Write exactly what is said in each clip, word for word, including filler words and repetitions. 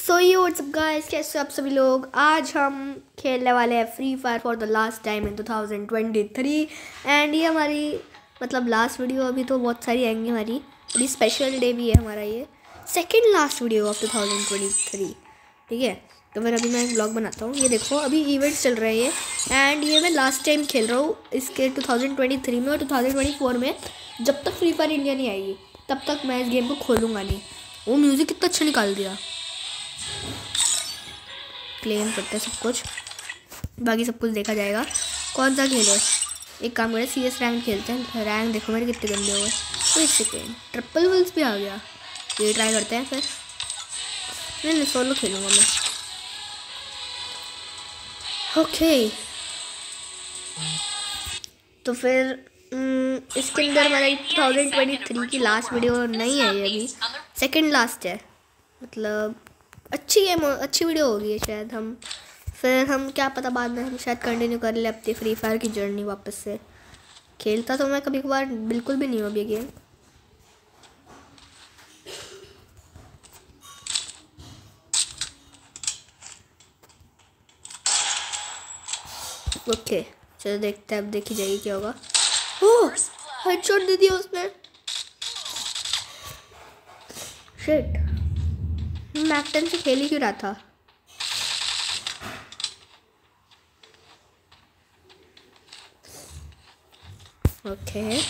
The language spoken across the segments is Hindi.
सो ये व्हाट्सअप गाइस, कैसे हो आप सभी लोग। आज हम खेलने वाले हैं Free Fire for the last time in two thousand twenty three. And ये हमारी मतलब लास्ट वीडियो, अभी तो बहुत सारी आएंगी हमारी, अभी स्पेशल डे भी है हमारा, ये second last video of two thousand twenty three. ठीक है, तो फिर अभी मैं एक ब्लॉग बनाता हूँ। ये देखो अभी इवेंट्स चल रहे हैं एंड ये मैं लास्ट टाइम खेल रहा हूँ इसके टू थाउजेंड ट्वेंटी थ्री में और टू थाउजेंड ट्वेंटी फोर में। जब तक फ्री फायर इंडिया नहीं आएगी तब तक मैं इस गेम को खोलूँगा नहीं। वो म्यूज़िक कितना अच्छा निकाल दिया। क्लेम करते हैं सब कुछ, बाकी सब कुछ देखा जाएगा। कौन सा खेले, एक काम करें सी एस रैंक खेलते हैं। रैंक देखो मेरे कितने गंदे हो गए। एक सेकेंड, ट्रिपल विल्स भी आ गया, ये ट्राई करते हैं फिर। नहीं नहीं सोलो खेलूँगा मैं। ओके तो फिर इसके अंदर हमारा टू थाउजेंड ट्वेंटी थ्री की लास्ट वीडियो नहीं है, ये अभी सेकंड लास्ट है। मतलब अच्छी गेम, अच्छी वीडियो होगी ये शायद। हम फिर हम क्या पता बाद में हम शायद कंटिन्यू कर ले अपनी फ्री फायर की जर्नी वापस से। खेलता तो मैं कभी कभार बिल्कुल भी नहीं हूँ अभी गेम। ओके चलो देखते हैं, अब देखी जाएगी क्या होगा। ओह हेडशॉट दे दिया उसने। शिट, मैकटन से खेल ही क्यों रहा था। ओके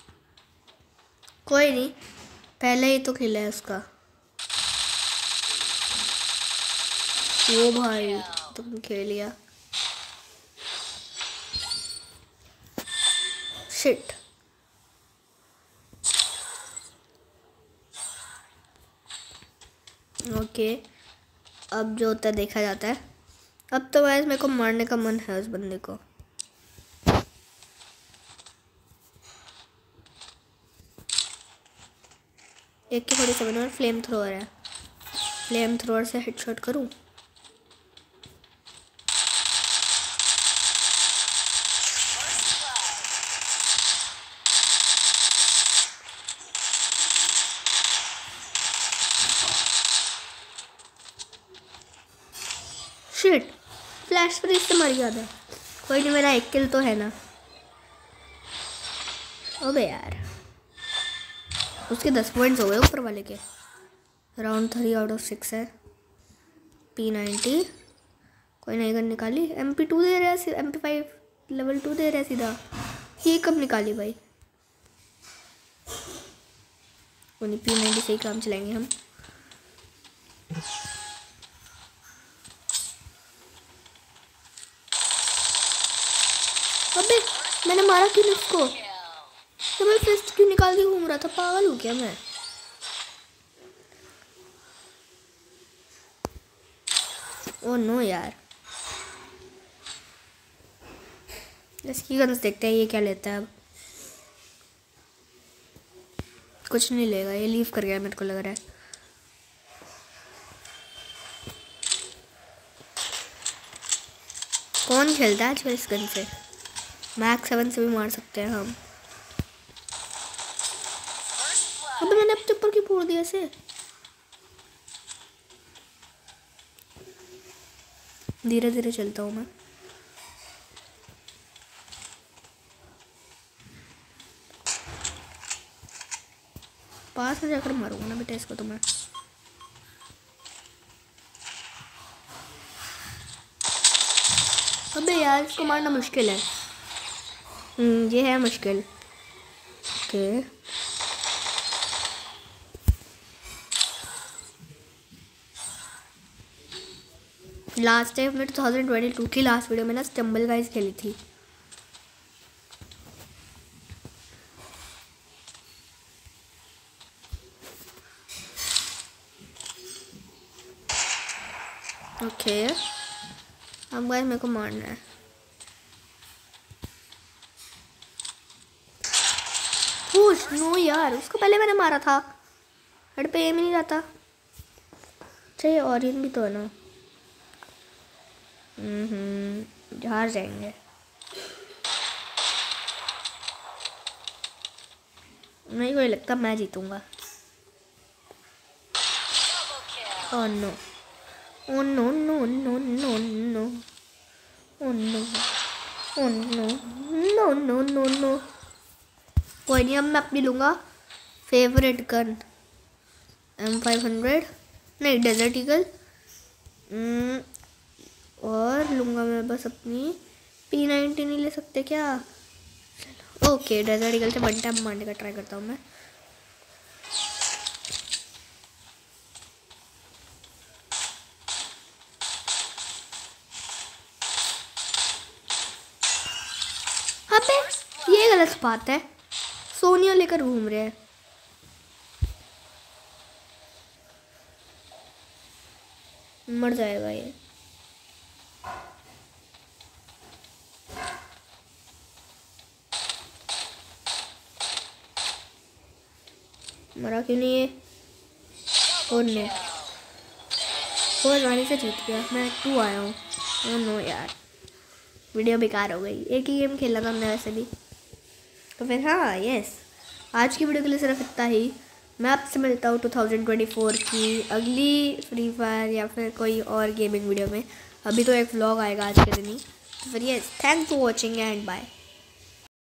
कोई नहीं, पहले ही तो खेला है उसका। वो भाई तुम खेल लिया। शिट, ओके अब जो होता है देखा जाता है। अब तो वैसे मेरे को मारने का मन है उस बंदे को। एक के थोड़ी सेवन और फ्लेम थ्रोअर है, फ्लेम थ्रोअर से हेडशॉट करूं। शिट, फ्लैश फ्रीज से मर गया था। कोई नहीं, मेरा एक किल तो है ना। अबे यार, उसके दस पॉइंट्स हो गए ऊपर वाले के। Round three out of six है। पी नाइन्टी कोई नहीं गन निकाली। एम पी टू दे रहा है, M P five level two दे रहा है सीधा। ये कब निकाली भाई। वो नहीं, पी नाइन्टी से ही काम चलाएंगे हम। अबे मैंने मारा क्यों उसको, तो मैं फिस्ट क्यों निकाल के घूम रहा था। पागल हूँ क्या मैं। ओह नो यार, इसकी गन्स देखते हैं ये क्या लेता है। अब कुछ नहीं लेगा, ये लीव कर गया मेरे को लग रहा है। कौन खेलता है आजकल इस गन से। मैक्स सेवन से भी मार सकते हैं हम। अब मैंने अपने ऊपर क्यों फोड़ दिया इसे। धीरे धीरे चलता हूँ मैं। पास में जाकर मारूंगा ना बेटा इसको तो मैं। अबे यार इसको मारना मुश्किल है। हम्म ये है मुश्किल। ओके लास्ट टाइम मैं टू थाउजेंड ट्वेंटी टू की लास्ट वीडियो में ना स्टम्बल गाइस खेली थी। ओके अब गाइस मेरे को मारना है। पुश नो यार, उसको पहले मैंने मारा था। हेड पे एम ही नहीं जाता। चाहिए ऑरियन भी तो है ना। हम्म हार जाएंगे। नहीं कोई लगता मैं जीतूंगा। Oh no oh no no no no no, oh no, oh no no no no no. कोई नहीं, अब मैं अपनी लूँगा favourite gun M five hundred, नहीं डेजर्ट ईगल, और लूँगा मैं बस अपनी पी नाइन्टी। नहीं ले सकते क्या? ओके, डेजर्ट ईगल से वन टैप मारने का ट्राई करता हूँ मैं। अबे ये गलत बात है, सोनिया लेकर घूम रहे हैं। मर जाएगा ये। मरा क्यों नहीं है? और ने फोर वाले से जीत गया, मैं टू आया हूँ। ओह नो यार, वीडियो बेकार हो गई। एक ही गेम खेला था हमने वैसे भी। तो फिर हाँ यस, आज की वीडियो के लिए सिर्फ इतना ही। मैं आपसे मिलता हूँ टू थाउजेंड ट्वेंटी फोर की अगली फ्री फायर या फिर कोई और गेमिंग वीडियो में। अभी तो एक व्लॉग आएगा आज के दिन ही। तो फिर yes, thanks for watching and bye.